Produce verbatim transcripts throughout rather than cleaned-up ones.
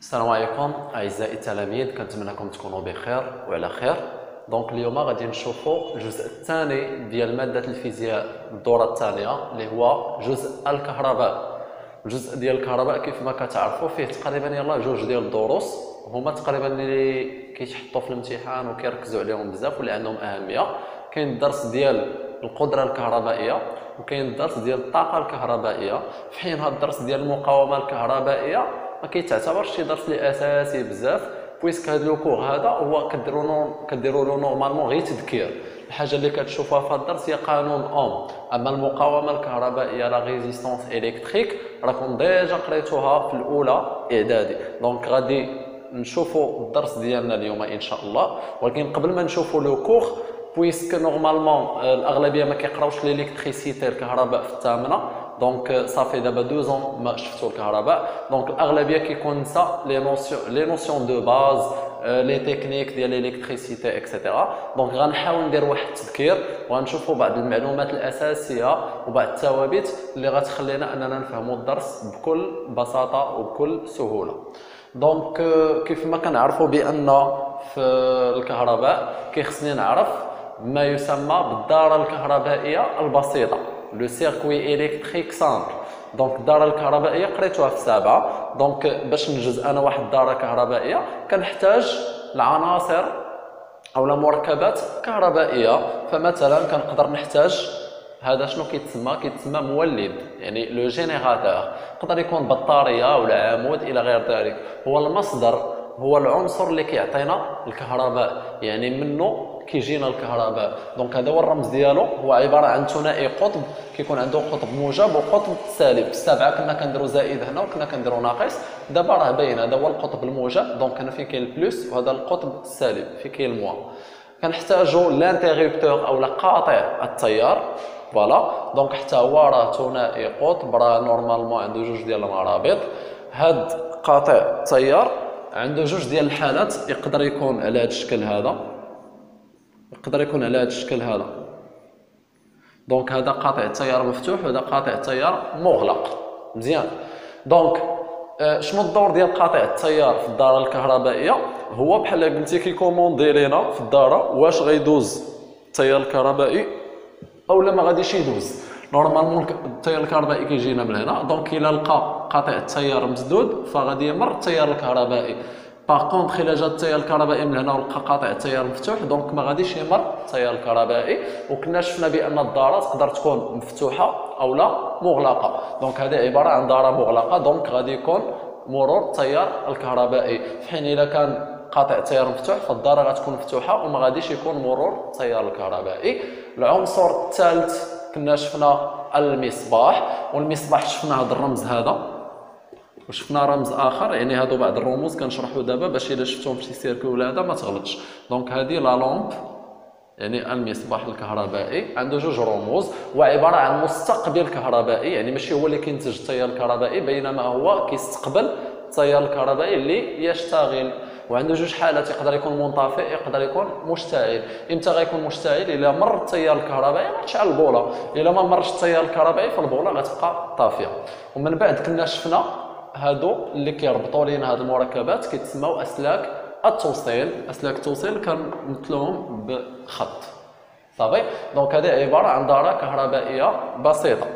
السلام عليكم اعزائي التلاميذ، كنتمنىكم تكونوا بخير وعلى خير. دونك اليوم غادي نشوفوا الجزء الثاني ديال ماده الفيزياء الدوره الثانيه اللي هو جزء الكهرباء. الجزء ديال الكهرباء كيف ما كتعرفوا فيه تقريبا يلا جوج ديال الدروس هما تقريبا اللي كيتحطوا في الامتحان وكيركزوا عليهم بزاف واللي عندهم اهميه. كاين الدرس ديال القدره الكهربائيه وكاين الدرس ديال الطاقه الكهربائيه، في حين هذا الدرس ديال المقاومه الكهربائيه ما كيتعتبرش شي درس اللي اساسي بزاف، بويسك هذا لو كور هذا هو كديروا له كديروا له نورمالمون غير تذكير. الحاجه اللي كتشوفوها في هذا الدرس هي قانون اوم، اما المقاومه الكهربائيه لا ريزيستانس الكتريك راكم ديجا قريتوها في الاولى اعدادي. دونك غادي نشوفوا الدرس ديالنا اليوم ان شاء الله، ولكن قبل ما نشوفوا لو كور بويسك نورمالمون الاغلبيه ما كيقراوش ليليكتريسيتي الكهرباء في الثامنه، دونك صافي دابا دوز اون ما شفتوا الكهرباء. دونك الاغلبيه كيكون نسى لي نوسيون لي نوسيون دو باز، لي تكنيك ديال الالكتريسيتي اكسيتيرا. دونك غنحاول ندير واحد التذكير وغنشوفوا بعض المعلومات الاساسيه وبعض الثوابت اللي غتخلينا اننا نفهموا الدرس بكل بساطه وبكل سهوله. دونك كيف ما كنعرفوا بان في الكهرباء كيخصني نعرف ما يسمى بالدارة الكهربائية البسيطة، لو سيركوي إلكتريك سامبل. دونك الدارة الكهربائية قريتوها في سابعة. دونك باش ننجز أنا واحد الدارة كهربائية كنحتاج العناصر أو مركبات كهربائية. فمثلا كنقدر نحتاج هذا شنو كيتسمى كيتسمى مولد، يعني لو جينيراتور. يقدر يكون بطارية ولا عمود إلى غير ذلك. هو المصدر، هو العنصر اللي كيعطينا الكهرباء، يعني منه كيجينا الكهرباء. دونك هذا هو الرمز ديالو، هو عباره عن ثنائي قطب كيكون عنده قطب موجب وقطب سالب. في السبعه كنا كنديروا زائد هنا وكنا كنديروا ناقص، دابا راه باين هذا هو القطب الموجب. دونك هنا فين كاين البلوس وهذا القطب السالب فين كاين الموا. كنحتاجوا لانتيريبتور او قاطع التيار، فوالا. دونك حتى هو راه ثنائي قطب، راه نورمالمون عنده جوج ديال المرابط. هاد قاطع التيار عنده جوج ديال الحالات، يقدر يكون على هذا الشكل هذا، يقدر يكون على هذا الشكل هذا. دونك هذا قاطع التيار مفتوح وهذا قاطع التيار مغلق. مزيان. دونك آه شنو الدور ديال قاطع التيار في الداره الكهربائيه؟ هو بحال قلتي كيكوموندي لينا في الداره واش غيدوز التيار الكهربائي او لا ما غاديش يدوز. نورمالمون التيار الكهربائي كيجينا من هنا، دونك الا لقى قاطع التيار مسدود فغادي يمر التيار الكهربائي. باغ كونطخ الا جا التيار الكهربائي من هنا ولقى قاطع التيار مفتوح، دونك ما غاديش يمر التيار الكهربائي. وكنا شفنا بان الدارة تقدر تكون مفتوحه او لا مغلقه. دونك هذه عباره عن داره مغلقه، دونك غادي يكون مرور التيار الكهربائي. في حين الا كان قاطع التيار مفتوح فالداره غتكون مفتوحه وما غاديش يكون مرور التيار الكهربائي. العنصر الثالث كنا شفنا المصباح، والمصباح شفنا هذا الرمز هذا وشفنا رمز اخر، يعني هادو بعض الرموز كنشرحو دابا باش الا شفتهم في شي سيركل ولا هذا ما تغلطش. دونك هذه لا لامب، يعني المصباح الكهربائي عنده جوج رموز وعباره عن مستقبل كهربائي، يعني ماشي هو اللي كينتج التيار الكهربائي بينما هو كيستقبل التيار الكهربائي اللي يشتغل. وعنده جوج حالات، يقدر يكون منطفئ يقدر يكون مشتعل. امتى غيكون مشتعل؟ الا مر التيار الكهربائي غتشعل البوله، الا ما مرش التيار الكهربائي فالبوله غتبقى طافيه. ومن بعد كنا شفنا هادو اللي كيربطوا لينا هاد المركبات كيتسموا اسلاك التوصيل. اسلاك التوصيل كنمثلوهم بخط صافي. دونك هذه عباره عن داره كهربائيه بسيطه.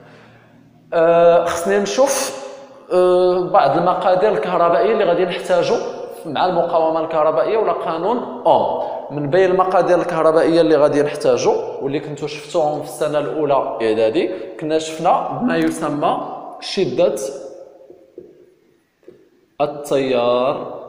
أه خصني نشوف أه بعض المقادير الكهربائيه اللي غادي نحتاجو مع المقاومه الكهربائيه ولا قانون اوم. من بين المقادير الكهربائيه اللي غادي نحتاجو واللي كنتو شفتوهم في السنه الاولى اعدادي، كنا شفنا ما يسمى شده التيار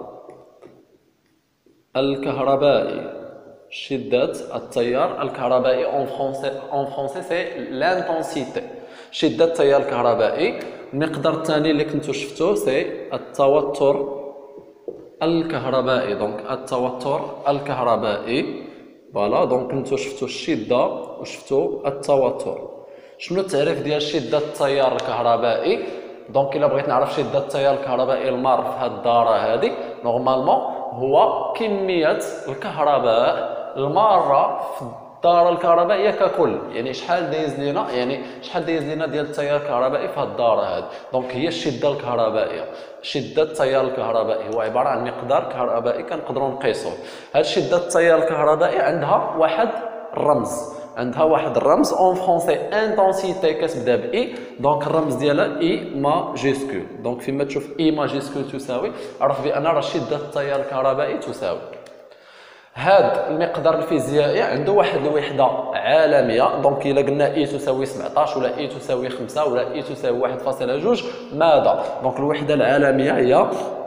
الكهربائي. شدة التيار الكهربائي en français en français c'est l'intensité. شدة التيار الكهربائي. المقدار الثاني اللي كنتو شفتوه سي التوتر الكهربائي. دونك التوتر الكهربائي، فوالا. دونك كنتو شفتو الشدة وشفتو التوتر. شنو التعريف ديال شدة التيار الكهربائي؟ دونك الا بغيت نعرف شده التيار الكهربائي المار في هذه الداره هذه، نورمالمون هو كميه الكهرباء الماره الداره الكهربائيه ككل، يعني شحال دايز لينا، يعني شحال دايز لينا ديال التيار الكهربائي في هذه الداره هذه. دونك هي الشده الكهربائيه، شده التيار الكهربائي هو عباره عن مقدار كهربائي كنقدروا نقيسوه. هاد شده التيار الكهربائي عندها واحد الرمز، عندها واحد الرمز اون فرونسي انتنسيتي كتبدا ب اي، دونك الرمز ديالها اي ماجيسكول. دونك فيما تشوف اي ماجيسكول تساوي، عرف بان راه شده التيار الكهربائي تساوي. هاد المقدار الفيزيائي عنده واحد الوحده عالميه، دونك الا قلنا اي تساوي سبعطاش ولا اي تساوي خمسة ولا اي تساوي واحد فاصلة جوج ماذا؟ دونك الوحده العالميه هي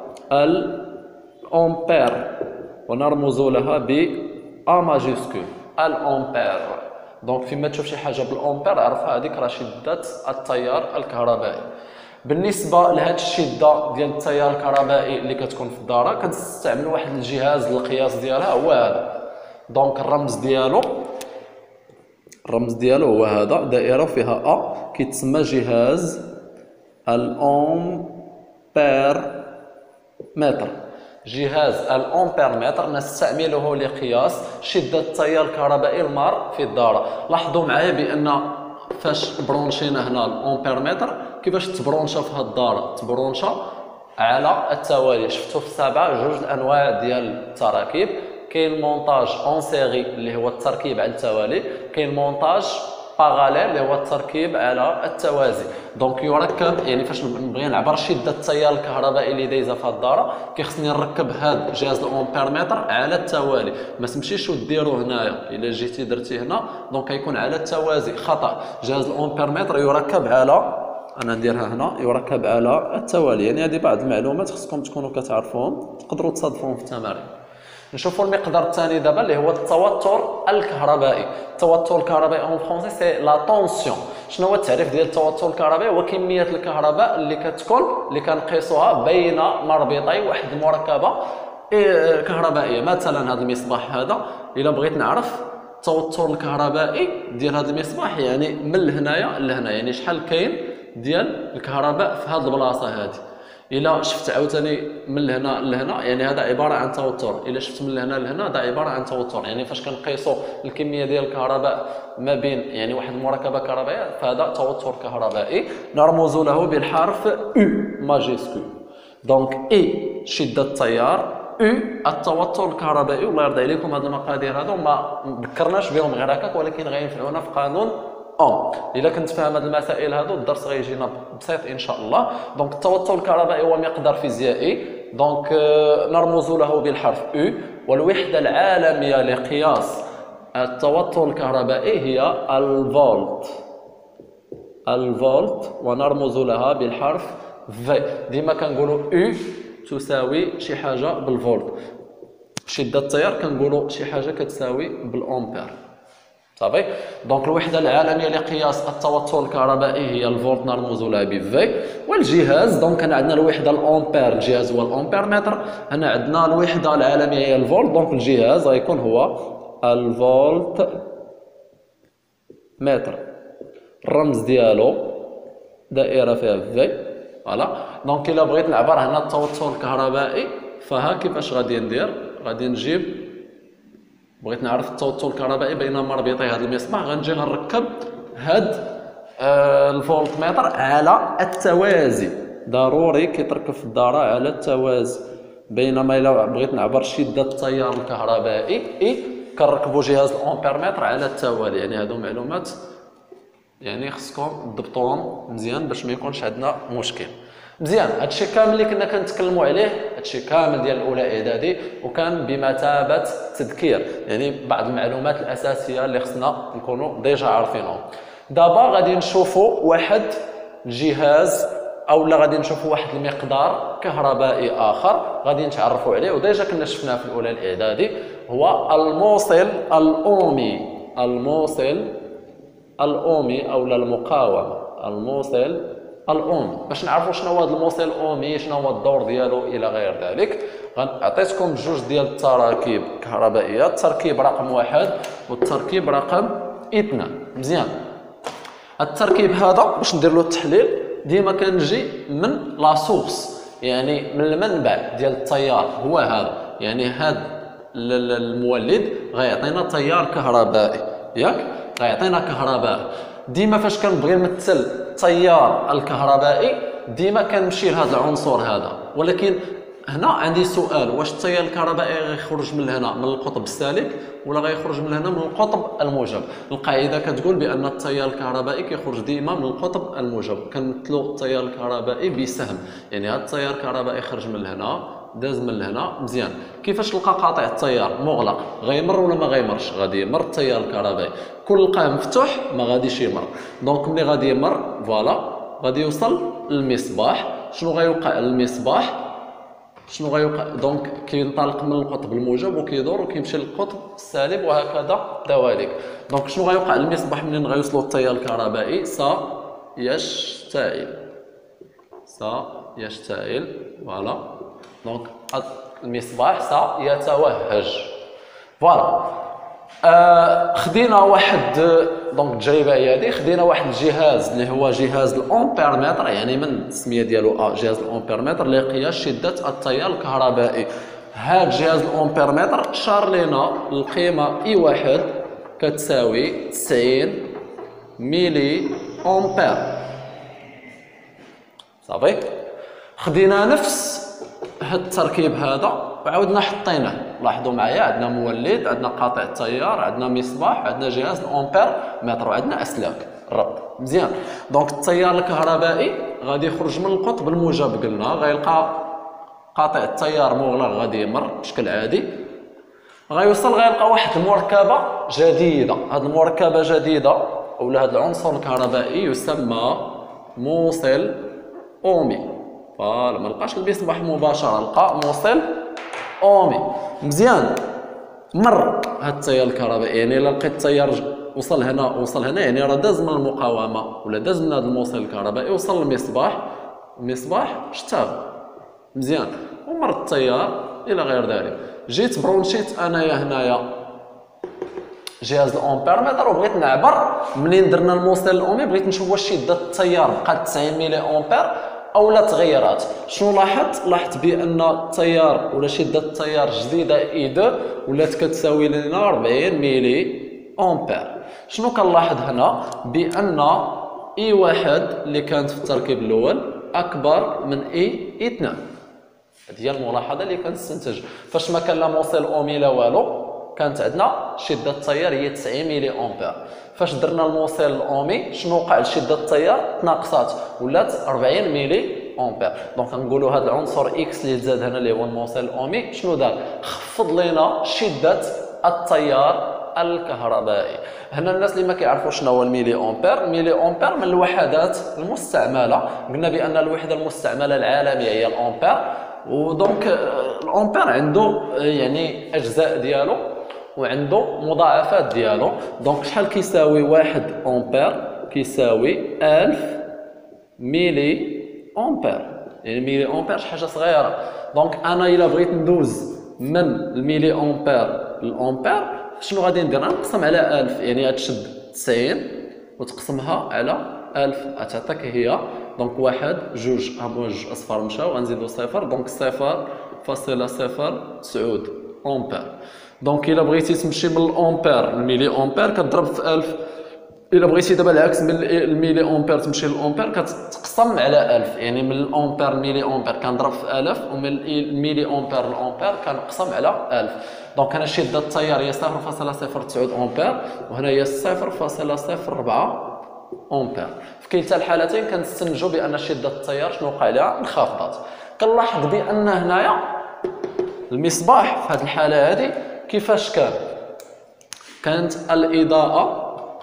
الامبير، ونرمز لها ب ا ماجيسكول الامبير. دونك فيما تشوف شي حاجه بالامبير عرفها هذيك راه شده التيار الكهربائي. بالنسبه لهاد الشده ديال التيار الكهربائي اللي كتكون في الداره كنستعمل واحد الجهاز للقياس ديالها هو هذا. دونك الرمز ديالو الرمز ديالو هو هذا، دائره فيها ا، كيتسمى جهاز الامبير متر. جهاز الامبيرمتر نستعمله لقياس شده التيار الكهربائي المار في الداره. لاحظوا معايا بان فاش برونشينا هنا الامبيرمتر كيفاش تبرونشا في هاد الداره، تبرونشا على التوالي. شفتوا في السبعه جوج الانواع ديال التراكيب، كاين مونتاج اون سيري اللي هو التركيب على التوالي، كاين مونتاج باراليل اللي هو التركيب على التوازي. دونك يركب، يعني فاش نبغي نعبر شده التيار الكهربائي اللي دايزه في الداره كيخصني نركب هذا جهاز الامبيرمتر على التوالي، ما تمشيش وديرو هنايا. الا جيتي درتي هنا دونك غيكون على التوازي، خطا. جهاز الامبيرمتر يركب على، انا نديرها هنا، يركب على التوالي. يعني هذه بعض المعلومات خصكم تكونوا كتعرفوهم، تقدروا تصادفوهم في التمارين. نشوفوا المقدار الثاني دابا اللي هو التوتر الكهربائي. التوتر الكهربائي اون فرونسي سي لا طونسيون. شنو هو التعريف ديال التوتر الكهربائي؟ هو كميه الكهرباء اللي كتكون اللي كنقيسوها بين مربطي واحد المركبه كهربائيه. مثلا هذا المصباح هذا، الا بغيت نعرف التوتر الكهربائي ديال هذا المصباح يعني من هنايا لهنا، يعني شحال كاين ديال الكهرباء في هذه البلاصه هذه. الا شفت عاوتاني من هنا لهنا يعني هذا عباره عن توتر، الا شفت من هنا لهنا هذا عباره عن توتر. يعني فاش كنقيسوا الكميه ديال الكهرباء ما بين يعني واحد المركبه كهربائيه فهذا توتر كهربائي، نرمز له بالحرف او ماجيسكول. دونك اي شده التيار، او التوتر الكهربائي. والله يرضي عليكم هاد المقادير هادو ما ذكرناش بهم غير هكاك، ولكن غينفعونا في قانون أون. إلا كنت فاهم هاد المسائل هادو الدرس غيجينا بسيط إن شاء الله. دونك التوتر الكهربائي هو مقدار فيزيائي، دونك نرمز له بالحرف أو. والوحدة العالمية لقياس التوتر الكهربائي هي الفولت، الفولت، ونرمز لها بالحرف في. ديما كنقولوا أو تساوي شي حاجة بالفولت، شدة التيار كنقولوا شي حاجة كتساوي بالأمبير. صافي. دونك الوحده العالميه لقياس التوتر الكهربائي هي الفولت، نرمز لها ب في. والجهاز دونك هنا عندنا الوحده الامبير، الجهاز هو الامبيرمتر. هنا عندنا الوحده العالميه هي الفولت، دونك الجهاز غيكون هو الفولت متر. الرمز ديالو دائره فيها في. فوالا. دونك الا بغيت نعبر هنا التوتر الكهربائي فها كيفاش غادي ندير، غادي نجيب، بغيت نعرف التوتر الكهربائي بين مربطي هذا المصباح، غنجي غنركب هاد آه الفولت متر على التوازي. ضروري كيتركب في الداره على التوازي. بينما الا بغيت نعبر شده التيار الكهربائي اي كنركبوا جهاز الامبيرمتر على التوالي. يعني هادو معلومات يعني خصكم تضبطوهم مزيان باش ما يكونش عندنا مشكل. مزيان. هادشي كامل اللي كنا كنتكلموا عليه، هادشي كامل ديال الاولى اعدادي، وكان بمثابه تذكير، يعني بعض المعلومات الاساسيه اللي خصنا نكونوا ديجا عارفينهم. دابا غادي نشوفوا واحد الجهاز اولا غادي نشوفوا واحد المقدار كهربائي اخر غادي نتعرفوا عليه، وديجا كنا شفناه في الاولى الاعدادي، هو الموصل الاومي. الموصل الاومي اولا المقاومه، الموصل الاومي. باش نعرفوا شنو هو هذا الموصل الاومي، شنو هو الدور ديالو الى غير ذلك، غنعطيتكم جوج ديال التراكيب كهربائيه، التركيب رقم واحد والتركيب رقم اثنان. مزيان. التركيب هذا باش ندير له التحليل ديما كنجي من لا سورس، يعني من المنبع ديال التيار هو هذا. يعني هذا المولد غيعطينا تيار كهربائي، ياك غيعطينا كهرباء. ديما فاش كنبغي نمثل التيار الكهربائي ديما كنمشي لهذا العنصر هذا، ولكن هنا عندي سؤال، واش التيار الكهربائي غيخرج من هنا من القطب السالب ولا غيخرج من هنا من القطب الموجب؟ القاعده كتقول بان التيار الكهربائي كيخرج ديما من القطب الموجب. كنمثلوا التيار الكهربائي بسهم، يعني هذا التيار الكهربائي خرج من هنا داز من هنا مزيان. كيفاش نلقى قاطع التيار مغلق؟ غيمر ولا ما غيمرش؟ غادي يمر التيار الكهربائي. كل لقاه مفتوح ما غاديش يمر، دونك ملي غادي يمر فوالا غادي يوصل للمصباح. شنو غيوقع للمصباح؟ شنو غيوقع؟ دونك كينطلق من القطب الموجب وكيدور وكيمشي للقطب السالب وهكذا دواليك. دونك شنو غيوقع للمصباح منين غيوصلوا التيار الكهربائي؟ سا يشتعل، سا يشتعل فوالا. دونك المصباح سيتوهج فوالا. آه خدينا واحد دونك التجربه هي هذه، خدينا واحد الجهاز اللي هو جهاز الامبيرمتر، يعني من التسميه ديالو اه جهاز الامبيرمتر لقياس شده التيار الكهربائي. هذا جهاز الامبيرمتر شار لنا القيمه اي واحد كتساوي تسعين ميلي امبير صافي. خدينا نفس هاد التركيب هذا وعاودنا حطيناه. لاحظوا معايا عندنا مولد، عندنا قاطع التيار، عندنا مصباح، عندنا جهاز الامبير متر، وعندنا اسلاك الربط مزيان. دونك التيار الكهربائي غادي يخرج من القطب الموجب، قلنا غيلقى قاطع التيار مغلق غادي يمر بشكل عادي، غيوصل غيلقى واحد المركبه جديده. هذه المركبه جديده ولا هذا العنصر الكهربائي يسمى موصل اومي. فوالا ما لقاش المصباح مباشره، لقى موصل اومي مزيان. مر هاد التيار الكهربائي، يعني الا لقيت التيار وصل هنا وصل هنا يعني راه داز من المقاومه ولا داز من هذا الموصل الكهربائي وصل للمصباح، المصباح اشتغل مزيان ومر التيار الى غير ذلك. جيت برونشيت انايا هنايا جهاز الامبيرمتر وبغيت نعبر منين درنا الموصل الاومي، بغيت نشوف واش شده التيار بقات تسعين ميلي امبير او لا تغيرات. شنو لاحظت؟ لاحظت بان التيار ولا شده التيار جديده اي دو ولات كتساوي لنا أربعين ميلي امبير. شنو كنلاحظ هنا؟ بان اي واحد اللي كانت في التركيب الاول اكبر من اي اثنان. هذه هي الملاحظه اللي كنستنتج. فاش ما كان لا موصل اومي لا والو كانت عندنا شده التيار هي تسعين ميلي امبير. فاش درنا الموصل الاومي شنو وقع لشده التيار؟ تناقصات ولات أربعين ميلي امبير. دونك نقولوا هذا العنصر اكس اللي زاد هنا اللي هو الموصل الاومي شنو دار؟ خفض لنا شده التيار الكهربائي. هنا الناس اللي ما كيعرفوش شنو هو الميلي امبير، الميلي امبير من الوحدات المستعمله. قلنا بان الوحده المستعمله العالميه هي الامبير، ودونك الامبير عنده يعني اجزاء ديالو وعنده مضاعفات ديالو. دونك شحال كيساوي واحد امبير؟ كيساوي ألف ميلي امبير، يعني ميلي امبير شي حاجه صغيره. دونك انا الا بغيت ندوز من الميلي امبير للامبير شنو غادي ندير؟ نقسم على ألف، يعني غتشد تسعين وتقسمها على ألف غتعطيك هي دونك واحد جوج ها جوج اصفار مشاو غنزيدو صفر، دونك صفر فاصلة صفر تسعود امبير. دونك الا بغيتي تمشي من الامبير للميلي امبير كتضرب في ألف، الا بغيتي دابا العكس من الميلي امبير تمشي للامبير كتقسم على ألف، يعني من الامبير للميلي امبير كنضرب في ألف ومن الميلي امبير للامبير كنقسم على ألف. دونك هنا شده التيار هي صفر فاصلة صفر تسعود امبير وهنا هي صفر فاصلة صفر أربعة امبير. في كلتا الحالتين كنستنتجوا بان شده التيار شنو وقع لها؟ انخفضت. كنلاحظ بان هنايا المصباح في هذه الحاله هذه كيفاش كان؟ كانت الاضاءه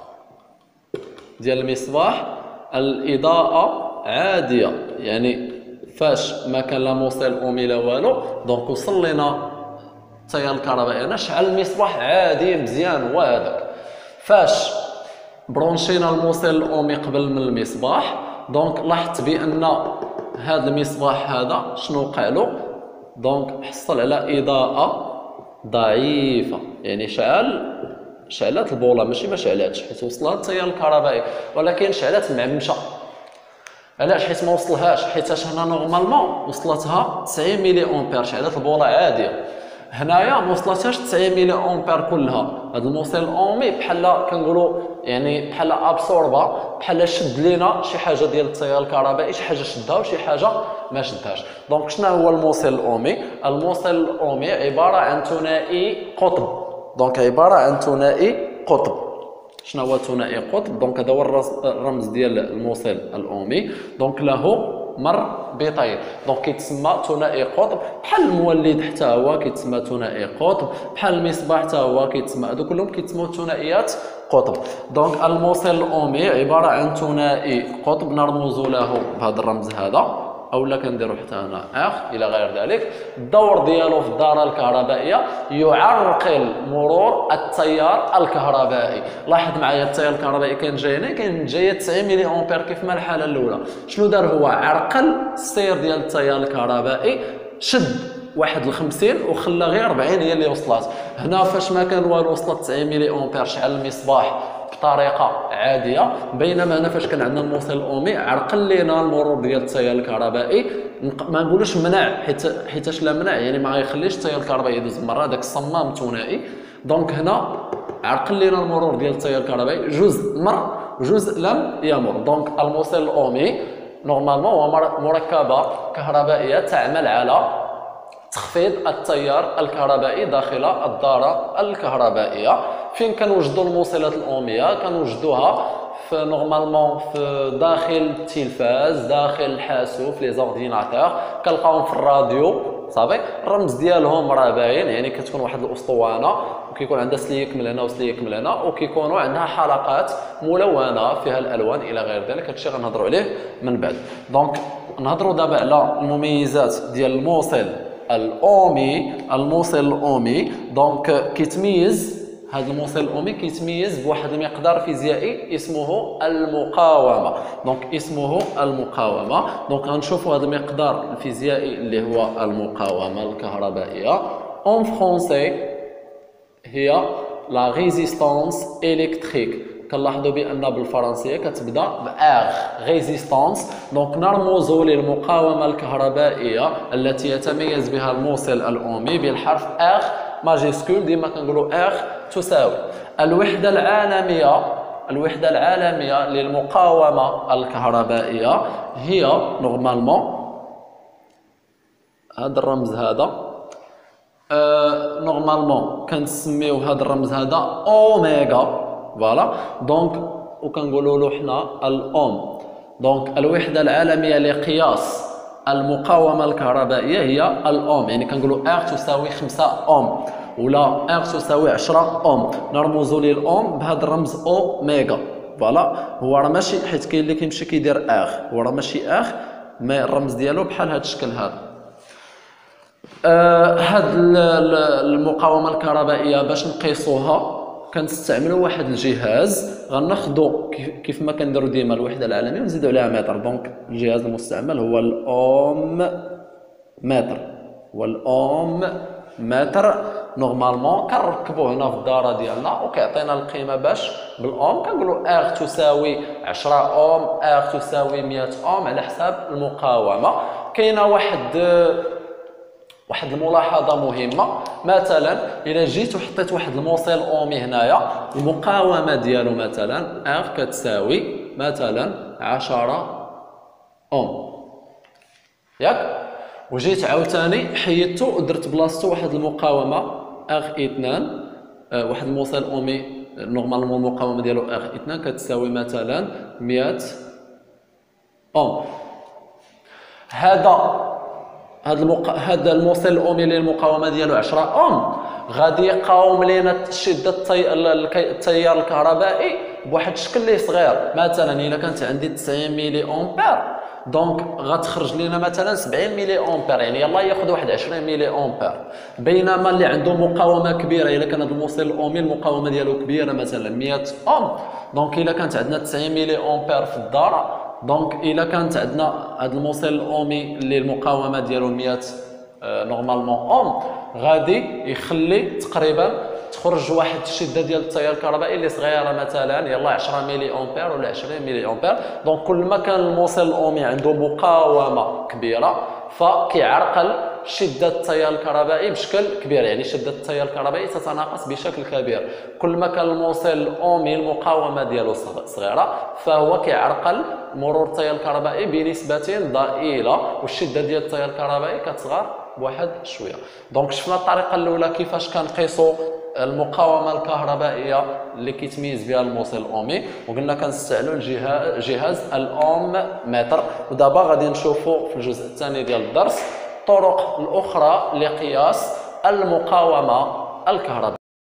ديال المصباح الاضاءه عاديه، يعني فاش ما كان لا موصل اومي لا والو دونك وصل لنا التيار الكهربائي انا شعل المصباح عادي مزيان. وهذاك فاش برونشينا الموصل الاومي قبل من المصباح دونك لاحظت بان هذا المصباح هذا شنو وقع له؟ دونك حصل على اضاءه ضعيفه، يعني شعل شعلات البوله ماشي ما شعلاتش حيت وصلها التيار الكهربائي، ولكن شعلات معمشه. علاش؟ حيت ما وصلهاش، حيت هنا نورمالمون وصلتها تسعين ميلي امبير شعلات البوله عاديه. هنايا ما وصلتهاش تسعين ملي امبير كلها. هذا الموصل اومي بحال كنقولوا يعني بحال ابسوربا، بحال شد لينا شي حاجه ديال التيار الكهربائي، شي حاجه شدها وشي حاجه ما شدهاش. دونك شنو هو الموصل الاومي؟ الموصل الاومي عباره عن ثنائي قطب. دونك عباره عن ثنائي قطب. شنو هو ثنائي قطب؟ دونك هذا هو الرمز ديال الموصل الاومي. دونك له مربطين، دونك كيتسمى ثنائي قطب. بحال المولد حتى هو كيتسمى ثنائي قطب، بحال المصباح حتى هو كيتسمى، هادو كلهم كيتسموا ثنائيات قطب. دونك الموصل الاومي عباره عن ثنائي قطب نرمز له بهذا الرمز هذا، اولا كنديرو حتى هنا اخ الى غير ذلك. الدور ديالو في الداره الكهربائيه يعرقل مرور التيار الكهربائي. لاحظ معايا التيار الكهربائي كان جاي هنا، كان جاي تسعين ملي امبير كيف ما الحاله الاولى. شنو دار هو؟ عرقل السير ديال التيار الكهربائي، شد واحد الخمسين وخلى غير أربعين هي اللي وصلت. هنا فاش ما كان والو وصلت تسعين ملي امبير، شعل المصباح بطريقه عاديه، بينما هنا فاش كان عندنا الموصل الاومي عرقل لينا المرور ديال التيار الكهربائي. ما نقولوش منع، حيت حيتاش لا منع يعني ما غيخليش التيار الكهربائي يدوز مره، داك الصمام ثنائي. دونك هنا عرقل لينا المرور ديال التيار الكهربائي، جزء مر وجزء لم يمر. دونك الموصل الاومي نورمالمون هو مركبه كهربائيه تعمل على تخفيض التيار الكهربائي داخل الدارة الكهربائية. فين كنوجدوا الموصلات الأومية؟ كنوجدوها في نورمالمون في داخل التلفاز، داخل الحاسوب، لي زورديناتور، كنلقاوهم في الراديو صافي. الرمز ديالهم راه باين، يعني كتكون واحد الاسطوانه وكيكون عندها سليك من هنا وسليك من هنا، وكيكونوا عندها حلقات ملونه فيها الالوان الى غير ذلك. هادشي غنهضروا عليه من بعد. دونك نهضروا دابا على المميزات ديال الموصل الاومي. الموصل الاومي دونك كيتميز، هذا الموصل الاومي كيتميز بواحد المقدار فيزيائي اسمه المقاومه. دونك اسمه المقاومه. دونك غنشوفوا هذا المقدار الفيزيائي اللي هو المقاومه الكهربائيه. اون فرونسي هي لا ريزيستانس الكتريك. كنلاحظوا بان بالفرنسيه كتبدا باغ ريزيستانس. دونك نرمزوا للمقاومه الكهربائيه التي يتميز بها الموصل الاومي بالحرف اغ ماجيسكول. ديما كنقولوا اغ تساوي الوحده العالميه. الوحده العالميه للمقاومه الكهربائيه هي نورمالمون هذا الرمز هذا. أه نورمالمون كنسميو هذا الرمز هذا اوميغا. فوالا دونك وكنقولوا له حنا الاوم. دونك الوحده العالميه لقياس المقاومه الكهربائيه هي الاوم، يعني كنقولوا ار تساوي خمسة اوم ولا ار تساوي عشرة اوم. نرمزوا للاوم بهذا الرمز اوميغا. فوالا هو راه ماشي، حيت كاين اللي كيمشي كيدير اغ، هو راه ماشي اغ، مي الرمز ديالو بحال هذا الشكل هذا. آه هاد المقاومه الكهربائيه باش نقيسوها كنستعملوا واحد الجهاز. غناخذوا كيف ما كنديروا ديما الوحده العالميه ونزيدوا عليها متر. دونك الجهاز المستعمل هو الاوم متر. هو الاوم متر. نورمالمون كنركبوه هنا في الداره ديالنا وكيعطينا القيمه باش بالاوم. كنقولوا اغ تساوي عشرة اوم، اغ تساوي مية اوم على حساب المقاومه. كاينه واحد واحد الملاحظه مهمه، مثلا الا جيت وحطيت واحد الموصل اومي هنايا، المقاومه ديالو مثلا اغ كتساوي مثلا عشرة اوم ياك، وجيت عاوتاني حيدته ودرت بلاصتو واحد المقاومه اغ اثنان، أه واحد الموصل اومي نورمالمون المقاومه ديالو اغ اثنان كتساوي مثلا مية اوم. هذا هذا المق... هذا الموصل الاومي اللي المقاومه ديالو عشرة اوم غادي يقاوم لينا شده التي... التيار الكهربائي بواحد الشكل اللي صغير. مثلا الا كانت عندي تسعين ملي امبير دونك غتخرج لينا مثلا سبعين ملي امبير، يعني يلاه ياخذ واحد عشرين ملي امبير. بينما اللي عنده مقاومه كبيره، الا كان هذا الموصل الاومي المقاومه ديالو كبيره مثلا مية اوم، دونك الا كانت عندنا تسعين ملي امبير في الدار، دونك الا كانت عندنا هذا الموصل الاومي اللي المقاومه ديالو مية آه نورمالمون اوم، غادي يخلي تقريبا تخرج واحد الشده ديال التيار الكهربائي اللي صغيره مثلا يلا عشرة ملي امبير ولا عشرين ملي امبير. دونك كل ما كان الموصل الاومي عنده مقاومه كبيره فكيعرقل شده التيار الكهربائي بشكل كبير، يعني شده التيار الكهربائي تتناقص بشكل كبير. كل ما كان الموصل الاومي المقاومه ديالو صغيره فهو كيعرقل مرور التيار الكهربائي بنسبه ضئيله، والشده ديال التيار الكهربائي كتصغر بواحد شويه. دونك شفنا الطريقه الاولى كيفاش كنقيسوا المقاومه الكهربائيه اللي كيتميز بها الموصل الاومي، وقلنا كنستعملوا الجهاز جهاز الاوم متر. ودابا غادي نشوفوا في الجزء الثاني ديال الدرس الطرق الاخرى لقياس المقاومه الكهربائيه.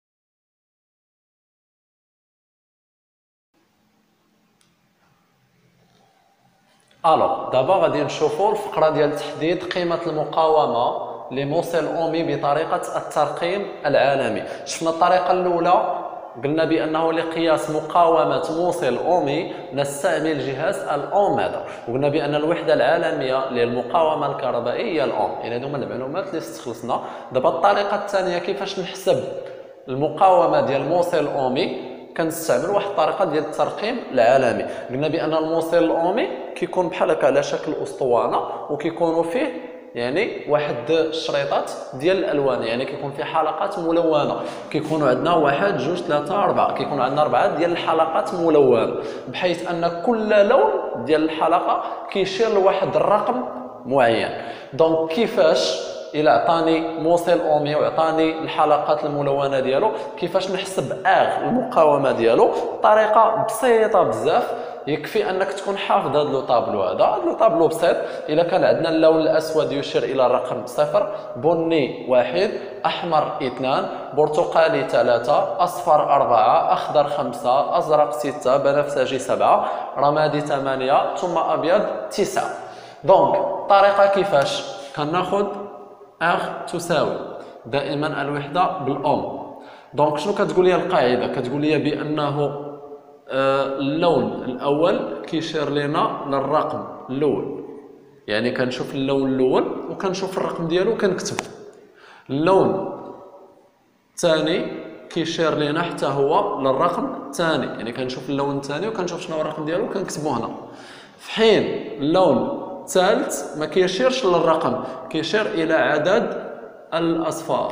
الو دابا غادي نشوفوا الفقره ديال تحديد قيمه المقاومه لموصل اومي بطريقه الترقيم العالمي. شفنا الطريقه الاولى قلنا بانه لقياس مقاومه موصل اومي نستعمل جهاز الاومتر، وقلنا بان الوحده العالميه للمقاومه الكهربائيه هي الاوم. يعني هذوما المعلومات اللي استخلصنا. دابا الطريقه الثانيه كيفاش نحسب المقاومه ديال الموصل الاومي، كنستعمل واحد الطريقه ديال الترقيم العالمي. قلنا بان الموصل الاومي كيكون بحال هكا على شكل اسطوانه، وكيكونوا فيه يعني واحد الشريطات ديال الالوان، يعني كيكون فيه حلقات ملونه. كيكونوا عندنا واحد جوج ثلاثه اربعه، كيكونوا عندنا اربعه ديال الحلقات ملونه، بحيث ان كل لون ديال الحلقه كيشير لواحد الرقم معين. دونك كيفاش الى عطاني موصل اومي وعطاني الحلقات الملونه ديالو كيفاش نحسب اغ المقاومه ديالو؟ طريقه بسيطه بزاف، يكفي انك تكون حافظ هذا لو طابلو. هذا هذا لو طابلو بسيط. الا كان عندنا اللون الاسود يشير الى الرقم صفر، بني واحد، احمر اثنان، برتقالي ثلاثه، اصفر اربعه، اخضر خمسه، ازرق سته، بنفسجي سبعه، رمادي ثمانيه، ثم ابيض تسعه. دونك الطريقه كيفاش كناخذ اغ تساوي دائما الوحده بالاوم. دونك شنو كتقول لي القاعده؟ كتقول لي بانه اللون الاول كيشير لنا للرقم الاول، يعني كنشوف اللون الاول وكنشوف الرقم ديالو وكنكتبو. اللون الثاني كيشير لنا حتى هو للرقم الثاني، يعني كنشوف اللون الثاني وكنشوف شنو هو الرقم ديالو وكنكتبو هنا. في حين اللون الثالث ما كيشيرش للرقم، كيشير الى عدد الاصفار.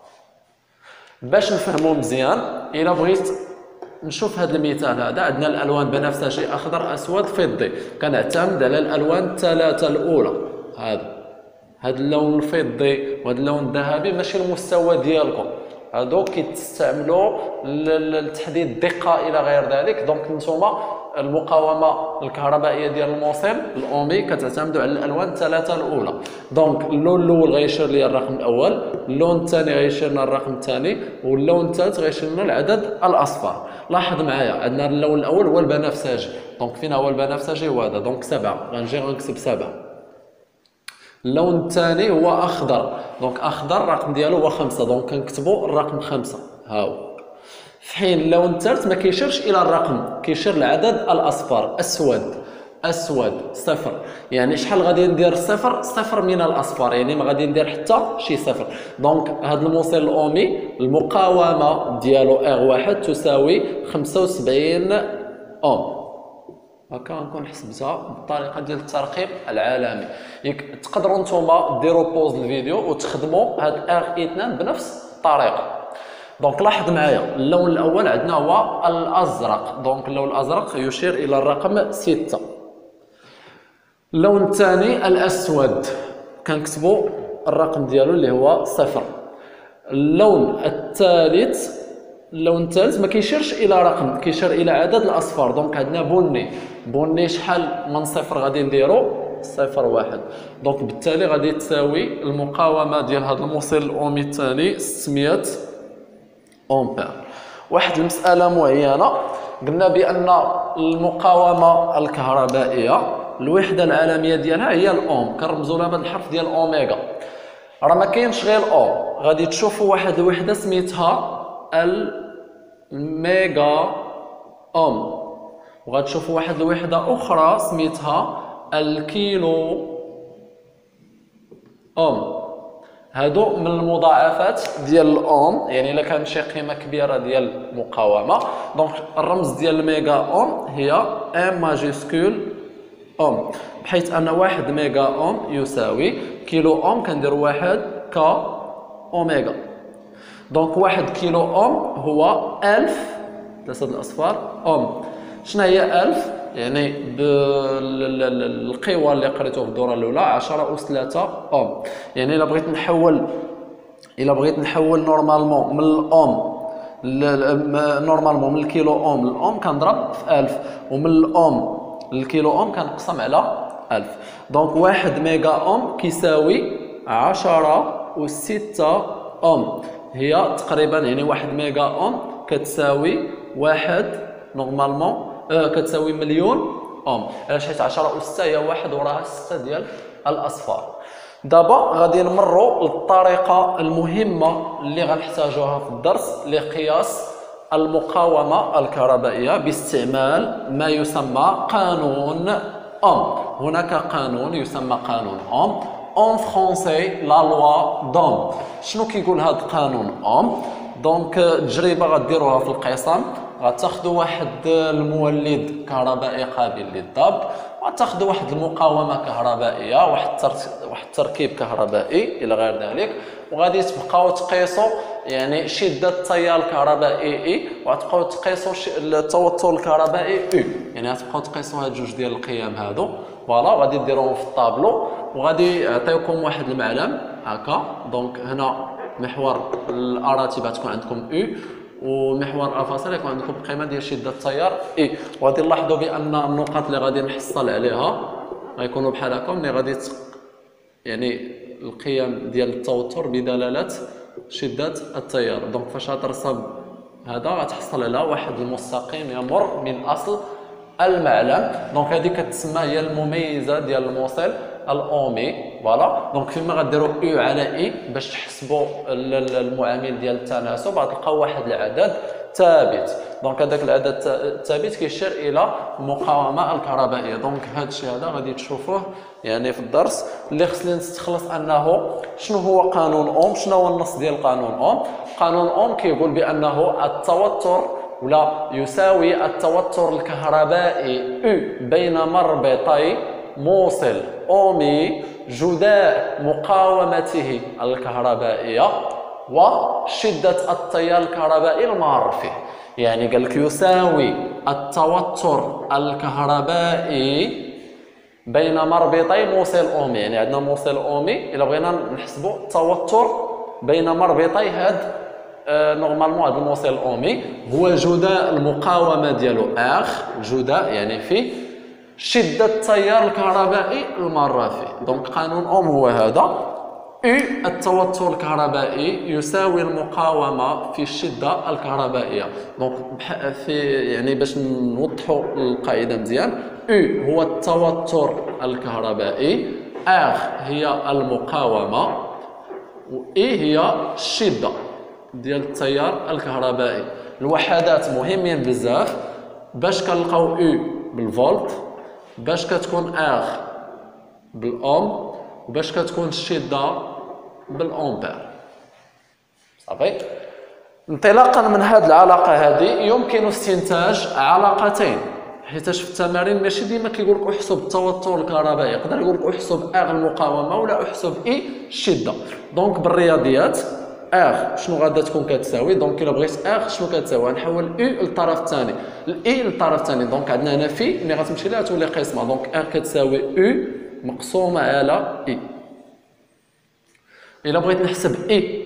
باش نفهمو مزيان، الا بغيت نشوف هذا المثال هذا، عندنا الالوان بنفسجي اخضر اسود فضي، كنعتمد على الالوان الثلاثه الاولى. هذا هذا اللون الفضي وهذا اللون الذهبي ماشي المستوى ديالكم، هادو كيتستعملوا لتحديد الدقه الى غير ذلك. دونك نتوما المقاومه الكهربائيه ديال الموصل الاومي كتعتمدوا على الالوان الثلاثه الاولى. دونك اللون الاول غيشير لي الرقم الاول، اللون الثاني غيشير لنا الرقم الثاني، واللون الثالث غيشير لنا العدد الاصفار. لاحظ معايا عندنا اللون الاول هو البنفسجي، دونك فين هو البنفسجي؟ هو هذا، دونك سبعه، غنجي غنكتب سبعه. اللون الثاني هو اخضر، دونك اخضر الرقم ديالو هو خمسه، دونك كنكتبوا الرقم خمسه ها هو. في حين اللون الثالث ما كيشيرش الى الرقم، كيشير لعدد الاصفار. اسود اسود صفر، يعني شحال غادي ندير صفر؟ صفر من الاصفار، يعني ما غادي ندير حتى شي صفر. دونك هذا الموصل الاومي المقاومه ديالو اغ واحد تساوي خمسة وسبعين اوم. هكا غنكون حسبتها بالطريقه ديال الترقيم العالمي. تقدروا نتوما ديروا بوز الفيديو وتخدموا هاد اغ اثنان بنفس الطريقه. دونك لاحظ معايا اللون الاول عندنا هو الازرق، دونك اللون الازرق يشير الى الرقم ستة. اللون الثاني الاسود كنكتبوا الرقم ديالو اللي هو صفر. اللون الثالث اللون الثالث ما كيشيرش الى رقم، كيشير الى عدد الاصفار. دونك عندنا بني، بني شحال من صفر غادي نديرو؟ صفر واحد. دونك بالتالي غادي تساوي المقاومه ديال هذا الموصل الاومي الثاني ستمائة امبير. واحد المساله معينه قلنا بان المقاومه الكهربائيه الوحده العالميه ديالها هي الاوم، كنرمزوا لها بهذا الحرف ديال اوميغا. راه ما كاينش غير اوم، غادي تشوفوا واحد الوحده سميتها الميغا اوم، وغتشوفوا واحد الوحده اخرى سميتها الكيلو اوم. هادو من المضاعفات ديال الاوم، يعني الا كانت شي قيمه كبيره ديال المقاومه. دونك الرمز ديال الميغا اوم هي ام ماجيسكول اوم، بحيث ان واحد ميجا اوم يساوي كيلو اوم كندير واحد ك اوميغا. دونك واحد كيلو اوم هو ألف ثلاثة الاصفار اوم. شنو هي ألف؟ يعني بالقوى اللي قريتوها في الدوره الاولى عشرة أس ثلاثة اوم. يعني الا بغيت نحول الا بغيت نحول نورمالمون من الاوم نورمالمون من الكيلو اوم للاوم كنضرب في ألف، ومن الاوم للكيلو اوم كنقسم على ألف. دونك واحد ميجا اوم كيساوي عشرة أس ستة اوم. هي تقريبا يعني واحد ميجا اوم كتساوي واحد نورمالمون آه كتساوي مليون اوم، علاش؟ حيت عشرة أس ستة هي واحد وراها ستة ديال الاصفار. دابا غادي نمروا للطريقه المهمه اللي غنحتاجوها في الدرس لقياس المقاومه الكهربائيه باستعمال ما يسمى قانون اوم. هناك قانون يسمى قانون اوم en français la loi d'Ohm. شنو كيقول هذا القانون اوم؟ دونك تجربه غديروها في القسم، غتاخذوا واحد المولد كهربائي قابل للضبط، وغتاخذوا واحد المقاومه كهربائيه، واحد واحد التركيب كهربائي الى غير ذلك، وغادي تبقاو تقيسوا يعني شده التيار الكهربائي اي، وغتبقاو تقيسوا التوتر الكهربائي او. يعني غتبقاو تقيسوا هاد جوج ديال القيم هادو فوالا، وغادي ديروهم في الطابلو، وغادي يعطيوكم واحد المعلم هكا. دونك هنا محور الاراتب غتكون عندكم او، ومحور افاصيل يكون عندكم قيمه ديال شده التيار اي. وغادي نلاحظوا بان النقط اللي غادي نحصل عليها غيكونوا بحال هكا، ملي غادي يعني القيم ديال التوتر بدلاله شده التيار. دونك فاش غترسم هذا غتحصل على واحد المستقيم يمر من اصل المعلم. دونك هذه كتسمى هي المميزه ديال الموصل الاومي فوالا. دونك فيما غديروا او على اي باش تحسبوا المعامل ديال التناسب غتلقاو واحد العدد ثابت. دونك هذاك العدد الثابت كيشير الى المقاومه الكهربائيه. دونك هذا الشيء هذا غادي تشوفوه يعني في الدرس اللي خصني نستخلص انه شنو هو قانون اوم. شنو هو النص ديال قانون اوم؟ قانون اوم كيقول بانه التوتر ولا يساوي التوتر الكهربائي او بين مربطي موصل اومي جداء مقاومته الكهربائيه وشده التيار الكهربائي المار فيه. يعني قال لك يساوي التوتر الكهربائي بين مربطي موصل اومي. يعني عندنا موصل اومي، الا بغينا نحسبوا التوتر بين مربطي هاد آه نورمالمون هذا الموصل الاومي هو جداء المقاومه ديالو اخ جداء يعني فيه شده التيار الكهربائي الماره فيه. دونك قانون اوم هو هذا او التوتر الكهربائي يساوي المقاومه في الشده الكهربائيه. دونك في يعني باش نوضحوا القاعده مزيان، او هو التوتر الكهربائي، اخ هي المقاومه، و اي هي الشده ديال التيار الكهربائي. الوحدات مهمين بزاف باش كنلقاو او بالفولت، باش كتكون اخ بالاوم، وباش كتكون الشده بالامبير. صافي. انطلاقا من هذه العلاقه هذه يمكن استنتاج علاقتين، حيتاش في التمارين ماشي ديما كيقول لك احسب التوتر الكهربائي، يقدر يقول لك احسب اغ المقاومه ولا احسب اي الشده. دونك بالرياضيات اغ شنو غادا تكون كتساوي؟ دونك الا بغيت اغ شنو كتساوي؟ غنحول او للطرف الثاني، الاي للطرف الثاني. دونك عندنا هنا في ملي غتمشي لها تولي قسمه، دونك اغ كتساوي او مقسومه على اي. الا بغيت نحسب اي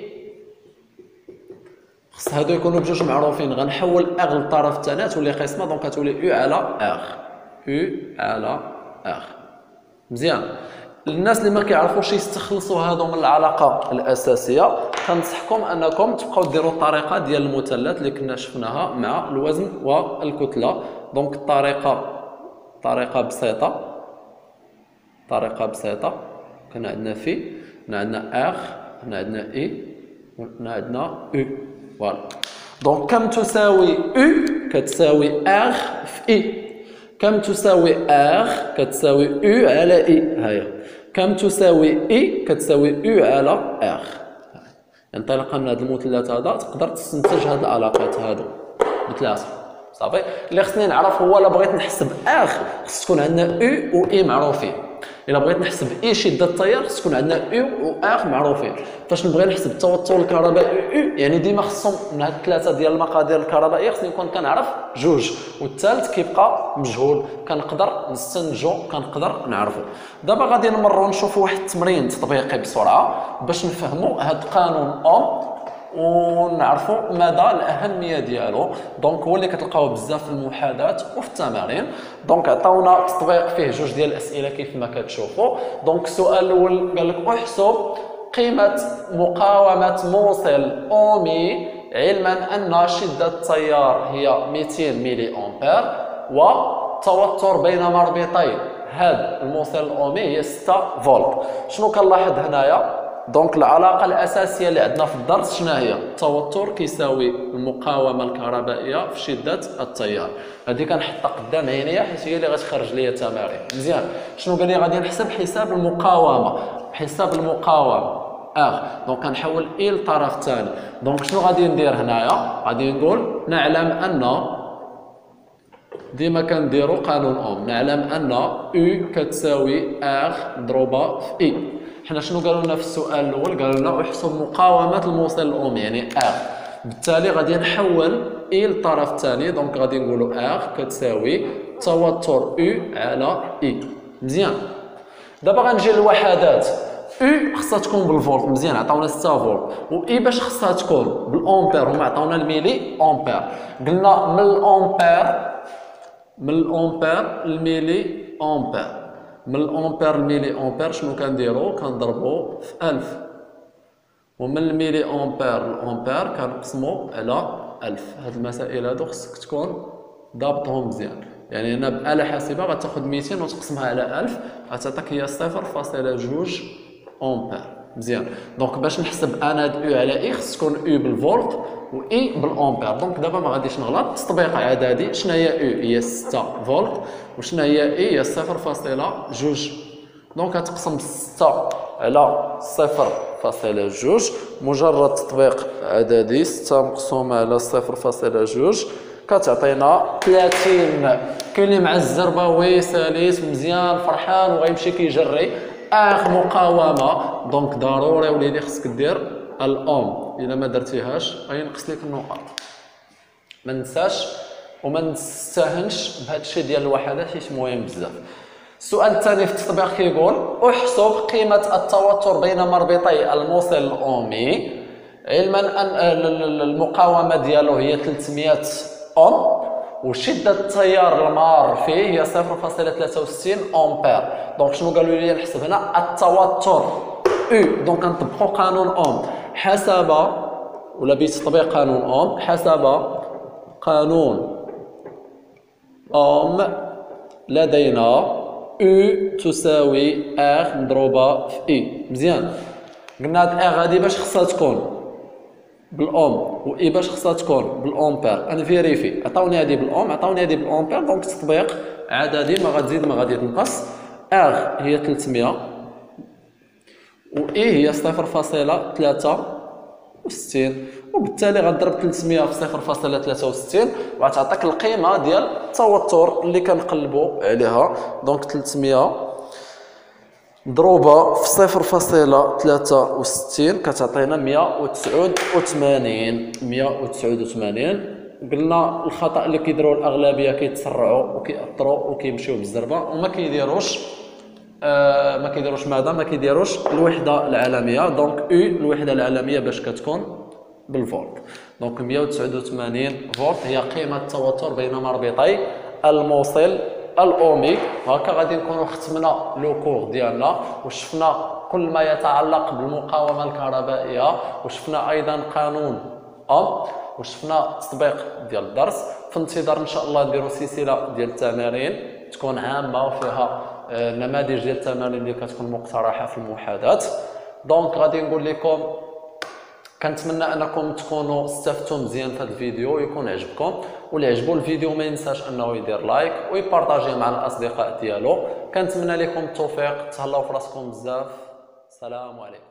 خص هادو يكونوا بجوج معروفين، غنحول اغ للطرف الثاني تولي قسمه، دونك غتولي او على اغ، او على اغ. مزيان. الناس اللي ما كيعرفوش يستخلصوا هادو من العلاقه الاساسيه كنصحكم انكم تبقاو ديروا الطريقه ديال المثلث اللي كنا شفناها مع الوزن والكتله. دونك الطريقه طريقه بسيطه طريقه بسيطه كنا عندنا في، هنا عندنا اغ، هنا عندنا اي، وهنا عندنا او. فوالا. دونك كم تساوي او؟ كتساوي اغ في اي. كم تساوي اغ؟ كتساوي او على اي. هاهي. كم تساوي اي؟ كتساوي او على اغ. انطلاقا من هذا المثلث هذا تقدر تستنتج هذه العلاقات هادو بثلاثه. صافي. اللي خصني نعرف هو الا بغيت نحسب اخ خص تكون عندنا او و اي معروفين. الا بغيت نحسب اي شده التيار خص تكون عندنا او و اخ معروفين. فاش نبغي نحسب التوتر الكهربائي او يعني ديما خصهم من هاد الثلاثه ديال المقادير الكهربائيه خصني نكون كنعرف جوج، والثالث كيبقى مجهول، كنقدر نستنتجو كنقدر نعرفو. دابا غادي نمروا نشوفوا واحد التمرين تطبيقي بسرعه باش نفهموا هاد قانون اوم ونعرفوا مدى الاهميه ديالو. دونك هو اللي كتلقاوه بزاف في المحاضرات وفي التمارين. دونك عطاونا تطبيق فيه جوج ديال الاسئله كيف ما كتشوفوا. دونك السؤال الاول قال لك احسب قيمه مقاومه موصل اومي علما ان شده التيار هي مئتين ملي امبير والتوتر بين مربطي هذا الموصل الاومي هي ستة فولت. شنو كنلاحظ هنايا؟ دونك العلاقه الاساسيه اللي عندنا في الدرس شنو هي؟ التوتر كيساوي المقاومه الكهربائيه في شده التيار. هذه كنحطها قدام عينيا حيت هي اللي غتخرج لي التمارين. مزيان. شنو قال لي؟ غادي نحسب حساب المقاومه، حساب المقاومه اغ. دونك كنحول اي للطرف الثاني. دونك شنو غادي ندير هنايا؟ غادي نقول نعلم ان ديما كنديروا قانون اوم، نعلم ان او كتساوي اغ مضروبه في اي. حنا شنو قالوا لنا في السؤال الاول؟ قالوا لنا احسب مقاومه الموصل الاومي يعني اغ. بالتالي غادي نحول اي للطرف الثاني. دونك غادي نقولوا اغ كتساوي توتر او على اي. مزيان. دابا غنجي للوحدات. او خصها تكون بالفولت. مزيان، عطاونا ستة فولت. و اي باش خصها تكون بالامبير، هما عطاونا الميلي امبير. قلنا من الامبير من الامبير الميلي امبير. من الامبير الميلي امبير شنو كنديرو؟ كنضربو في ألف. ومن الميلي امبير الامبير كنقسمو على ألف. هاد المسائل هادو خصك تكون ضابطهم مزيان. يعني هنا بآلة حاسبة غتاخد مئتين وتقسمها على ألف غتعطيك هي صفر فاصلة جوج امبير. مزيان. دونك باش نحسب انا هاد او على اي خص تكون او بالفولت و اي بالامبير. دونك دابا ما غاديش نغلط، تطبيق عددي. شنو هي او؟ هي ستة فولت. وشنو هي اي؟ هي صفر فاصلة جوج. دونك غتقسم ستة على صفر فاصلة جوج. مجرد تطبيق عددي. ستة مقسومة على صفر فاصلة جوج كتعطينا ثلاثين. كاين اللي مع الزرباوي ساليس مزيان فرحان وغيمشي كيجري اخ مقاومه. دونك ضروري وليدي خصك دير الاوم. الا ما درتيهاش غينقص لك النقط. ما ننساش وما نستهنش بهذا الشيء ديال الوحدات حيت مهم بزاف. السؤال الثاني في التطبيق كيقول احسب قيمه التوتر بين مربطي الموصل الاومي علما ان المقاومه ديالو هي ثلاثمئة اوم وشده التيار المار فيه هي صفر فاصلة ثلاثة وستين امبير. دونك شنو قالوا لي نحسب هنا؟ التوتر او. دونك نطبقوا قانون اوم حسب ولا بتطبيق قانون اوم حسب قانون اوم لدينا او تساوي ار مضروبه في اي. مزيان. قلنا هاد ار هادي باش خصها تكون بالاوم و اي باش خصها تكون بالامبير. انا فيريفي عطاوني هادي بالاوم عطاوني هادي بالامبير. دونك تطبيق عددي ما غتزيد ما غادي تنقص. ار هي ثلاثمئة و اي هي صفر فاصلة ثلاثة وستين. وبالتالي غنضرب ثلاثمئة في صفر فاصلة ثلاثة وستين وغتعطيك القيمه ديال التوتر اللي كنقلبوا عليها. دونك ثلاثمئة مضروبه في صفر فاصلة ثلاثة وستين كتعطينا مئة وتسعة وثمانين. مئة وتسعة وثمانين. قلنا الخطا اللي كيديروه الاغلبيه كيتسرعوا وكيأثروا وكيمشيو بالزربه وما كيديروش آه ما كيديروش ماذا؟ ما كيديروش الوحده العالميه. دونك او الوحده العالميه باش كتكون بالفولت. دونك مئة وتسعة وثمانين فولت هي قيمه التوتر بين مربطي الموصل الاومي. هكا غادي نكونوا ختمنا لو كور ديالنا وشفنا كل ما يتعلق بالمقاومه الكهربائيه وشفنا ايضا قانون اوم وشفنا تطبيق ديال الدرس. في انتظار ان شاء الله نديروا سلسله ديال التمارين تكون عامه وفيها نماذج ديال التمارين اللي كتكون مقترحه في المحاضرات. دونك غادي نقول لكم كنتمنى انكم تكونوا استفدتوا مزيان في هذا الفيديو ويكون عجبكم. واللي عجبو الفيديو ما ينساش انه يدير لايك ويبارطاجيه مع الاصدقاء ديالو. كنتمنى لكم التوفيق. تهلاو في راسكم بزاف. السلام عليكم.